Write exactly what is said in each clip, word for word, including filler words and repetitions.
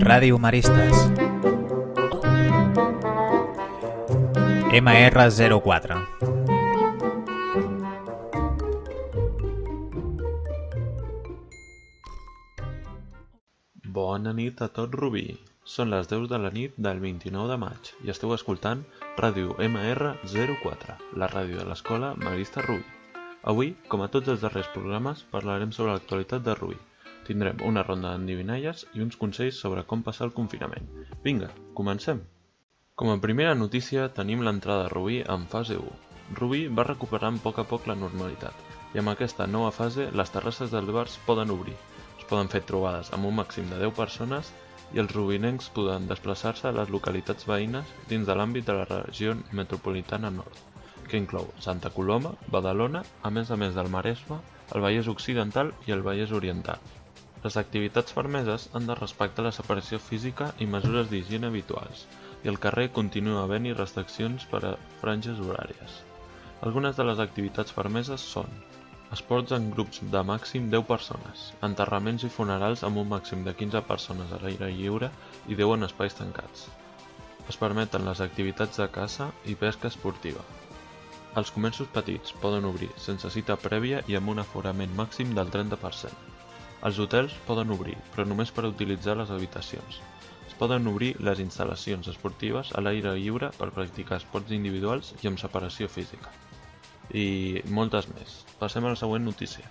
Ràdio Maristes. M R zero quatre. Bona nit a tot Rubí. Són les deu de la nit del vint-i-nou de maig i esteu escoltant Ràdio M R zero quatre, la ràdio de l'escola Marista Rubí. Avui, com a tots els darrers programes, parlarem sobre l'actualitat de Rubí. Tindrem una ronda d'endevinalles i uns consells sobre com passar el confinament. Vinga, comencem! Com a primera notícia tenim l'entrada de Rubí en fase u. Rubí va recuperant a poc a poc la normalitat i amb aquesta nova fase les terrasses dels bars poden obrir. Es poden fer trobades amb un màxim de deu persones i els rubinencs poden desplaçar-se a les localitats veïnes dins de l'àmbit de la regió metropolitana nord, que inclou Santa Coloma, Badalona, a més a més del Maresme, el Vallès Occidental i el Vallès Oriental. Les activitats permeses han de respectar la separació física i mesures d'higiene habituals, i al carrer continua havent-hi restriccions per a franges horàries. Algunes de les activitats permeses són esports en grups de màxim deu persones, enterraments i funerals amb un màxim de quinze persones a l'aire lliure i deu en espais tancats. Es permeten les activitats de caça i pesca esportiva. Els comerços petits poden obrir sense cita prèvia i amb un aforament màxim del trenta per cent. Els hotels poden obrir, però només per utilitzar les habitacions. Es poden obrir les instal·lacions esportives a l'aire lliure per practicar esports individuals i amb separació física. I moltes més. Passem a la següent notícia.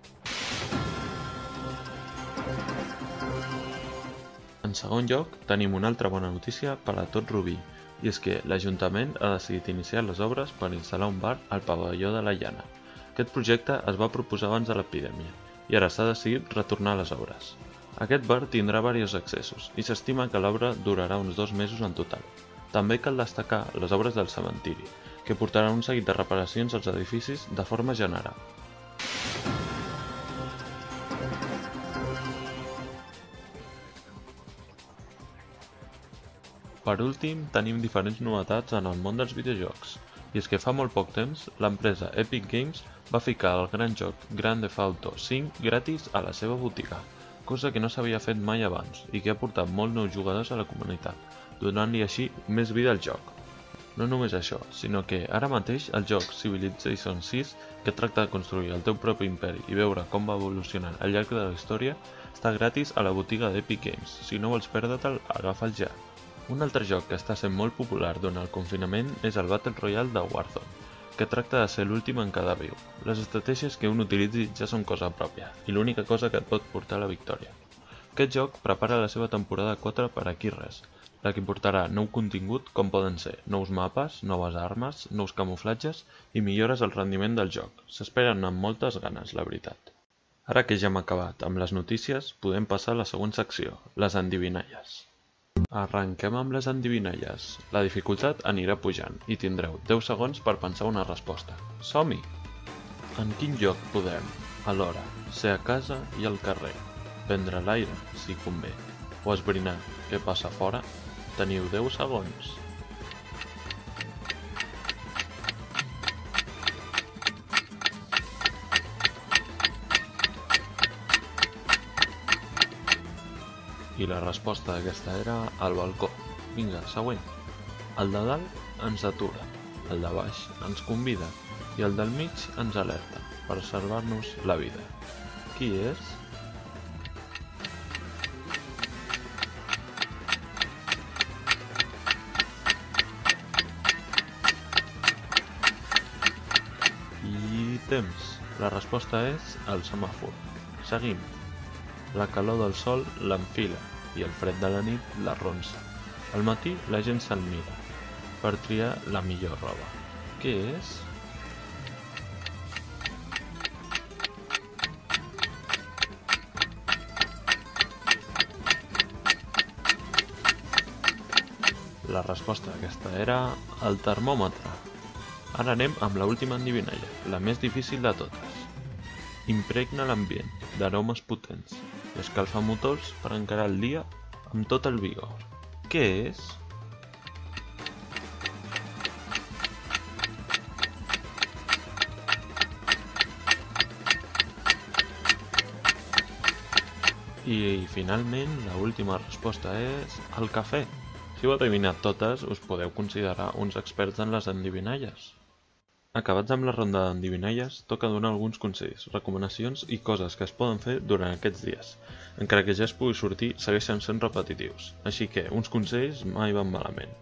En segon lloc, tenim una altra bona notícia per a tot Rubí, i és que l'Ajuntament ha decidit iniciar les obres per instal·lar un bar al pavelló de la Llana. Aquest projecte es va proposar abans de l'epidèmia, i ara s'ha decidit retornar a les obres. Aquest bar tindrà diversos accessos, i s'estima que l'obra durarà uns dos mesos en total. També cal destacar les obres del cementiri, que portaran un seguit de reparacions als edificis de forma general. Per últim, tenim diferents novetats en el món dels videojocs, i és que fa molt poc temps l'empresa Epic Games va ficar el gran joc Grand Theft Auto cinc gratis a la seva botiga, cosa que no s'havia fet mai abans i que ha portat molts nous jugadors a la comunitat, donant-li així més vida al joc. No només això, sinó que ara mateix el joc Civilization sis, que tracta de construir el teu propi imperi i veure com va evolucionant al llarg de la història, està gratis a la botiga d'Epic Games. Si no vols perdre-te'l, agafa'l ja. Un altre joc que està sent molt popular durant el confinament és el Battle Royale de Warzone, que tracta de ser l'últim en quedar viu. Les estratègies que un utilitzi ja són cosa pròpia, i l'única cosa que et pot portar a la victòria. Aquest joc prepara la seva temporada quatre per aquí res, la que portarà nou contingut com poden ser nous mapes, noves armes, nous camuflatges i millores al rendiment del joc. S'esperen amb moltes ganes, la veritat. Ara que ja hem acabat amb les notícies, podem passar a la següent secció, les endevinalles. Arrenquem amb les endevinalles. La dificultat anirà pujant i tindreu deu segons per pensar una resposta. Som-hi! En quin lloc podem, alhora, ser a casa i al carrer, prendre l'aire, si convé, o esbrinar què passa fora? Teniu deu segons. I la resposta d'aquesta era al balcó. Vinga, següent. El de dalt ens atura, el de baix ens convida i el del mig ens alerta per salvar-nos la vida. Qui és? Temps. La resposta és el semàfor. Seguim. La calor del sol l'enfila i el fred de la nit l'arronsa. Al matí la gent se'l mira per triar la millor roba. Què és? La resposta d'aquesta era el termòmetre. Ara anem amb l'última endevinalla, la més difícil de totes. Impregna l'ambient d'aromes potents i escalfa motors per encarar el dia amb tot el vigor. Què és? I finalment, l'última resposta és el cafè. Si heu adivinat totes, us podeu considerar uns experts en les endivinalles. Acabats amb la ronda d'endivinalles, toca donar alguns consells, recomanacions i coses que es poden fer durant aquests dies. Encara que ja es pugui sortir, segueixen sent repetitius, així que uns consells mai van malament.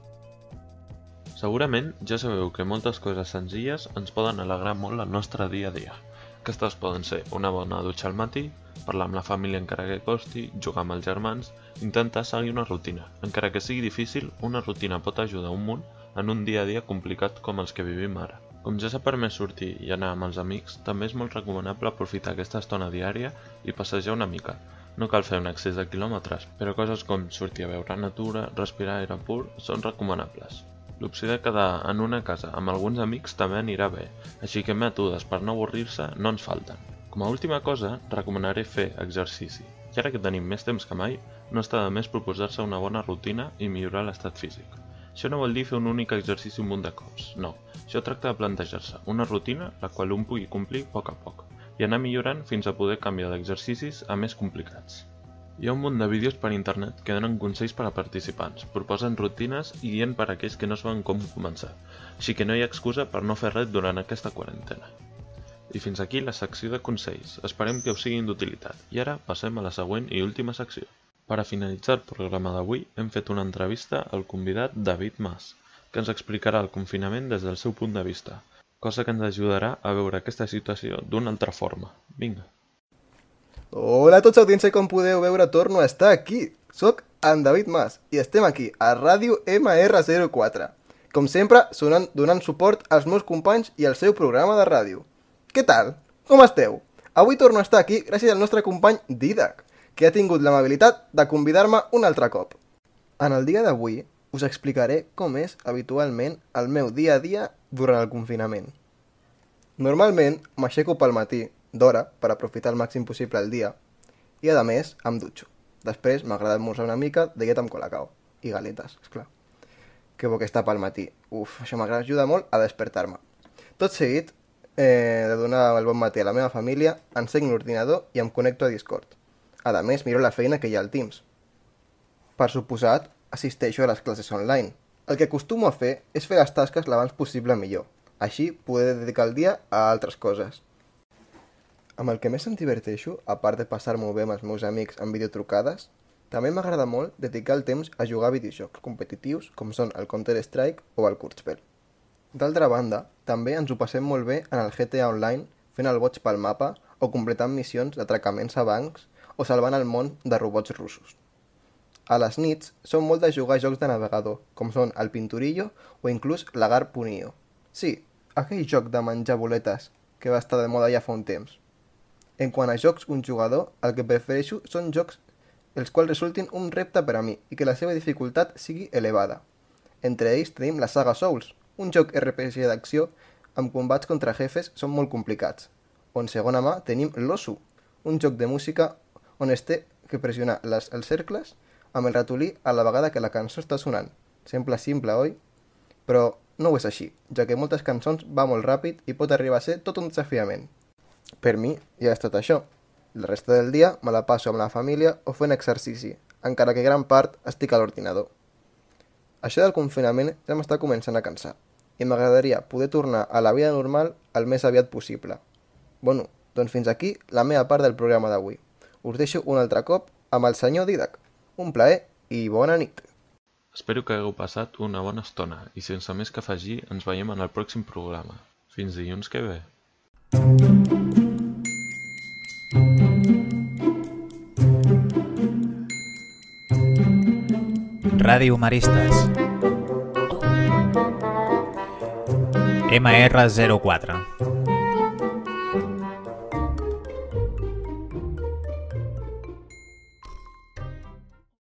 Segurament ja sabeu que moltes coses senzilles ens poden alegrar molt el nostre dia a dia. Aquestes poden ser una bona dutxa al matí, parlar amb la família encara que costi, jugar amb els germans, intentar seguir una rutina. Encara que sigui difícil, una rutina pot ajudar un munt en un dia a dia complicat com els que vivim ara. Com ja s'ha permès sortir i anar amb els amics, també és molt recomanable aprofitar aquesta estona diària i passejar una mica. No cal fer un excés de quilòmetres, però coses com sortir a veure natura, respirar aire pur, són recomanables. L'opció de quedar en una casa amb alguns amics també anirà bé, així que mètodes per no avorrir-se no ens falten. Com a última cosa, recomanaré fer exercici. I ara que tenim més temps que mai, no està de més proposar-se una bona rutina i millorar l'estat físic. Això no vol dir fer un únic exercici un munt de cops, no. Això tracta de plantejar-se una rutina la qual un pugui complir a poc a poc i anar millorant fins a poder canviar d'exercicis a més complicats. Hi ha un munt de vídeos per internet que donen consells per a participants, proposen rutines i guien per a aquells que no saben com començar, així que no hi ha excusa per no fer res durant aquesta quarantena. I fins aquí la secció de consells, esperem que us siguin d'utilitat, i ara passem a la següent i última secció. Per a finalitzar el programa d'avui hem fet una entrevista al convidat David Mas, que ens explicarà el confinament des del seu punt de vista, cosa que ens ajudarà a veure aquesta situació d'una altra forma. Vinga! Hola a tots, audiència, com podeu veure torno a estar aquí. Soc en David Mas i estem aquí a Ràdio M R zero quatre. Com sempre, sonant, donant suport als meus companys i al seu programa de ràdio. Què tal? Com esteu? Avui torno a estar aquí gràcies al nostre company Didac, que ha tingut l'amabilitat de convidar-me un altre cop. En el dia d'avui us explicaré com és habitualment el meu dia a dia durant el confinament. Normalment m'aixeco pel matí, d'hora, per aprofitar al màxim possible el dia, i a més em dutxo. Després m'agrada esmorzar una mica de llet amb colacao i galetes, esclar. Que bo que està pel matí. Uf, això m'agrada, ajuda molt a despertar-me. Tot seguit, eh, de donar el bon matí a la meva família, enceng l'ordinador i em connecto a Discord. A més, miro la feina que hi ha al Teams. Per suposat, assisteixo a les classes online. El que acostumo a fer és fer les tasques l'abans possible millor. Així, poder dedicar el dia a altres coses. Amb el que més em diverteixo, a part de passar-m'ho bé amb els meus amics en videotrucades, també m'agrada molt dedicar el temps a jugar a videojocs competitius com són el Counter-Strike o el Kurzweil. D'altra banda, també ens ho passem molt bé en el G T A Online fent el boig pel mapa o completant missions d'atracaments a bancs o salvant el món de robots russos. A les nits som molt de jugar a jocs de navegador, com són el Pinturillo o inclús l'Agar punt i o. Sí, aquell joc de menjar boletes que va estar de moda ja fa un temps. En quant a jocs un jugador, el que prefereixo són jocs els quals resultin un repte per a mi i que la seva dificultat sigui elevada. Entre ells tenim la saga Souls, un joc R P G d'acció amb combats contra jefes són molt complicats. O en segona mà tenim l'Osu, un joc de música on es té que pressionar les, els cercles amb el ratolí a la vegada que la cançó està sonant. Sembla simple, oi? Però no ho és així, ja que moltes cançons va molt ràpid i pot arribar a ser tot un desafiament. Per mi ja és tot això. La resta del dia me la passo amb la família o fent exercici, encara que gran part estic a l'ordinador. Això del confinament ja m'està començant a cansar i m'agradaria poder tornar a la vida normal el més aviat possible. Bueno, doncs fins aquí la meva part del programa d'avui. Us deixo un altre cop amb el senyor Didac. Un plaer i bona nit. Espero que hagueu passat una bona estona i sense més que afegir ens veiem en el pròxim programa. Fins dilluns que ve. Ràdio Maristes M R zero quatre.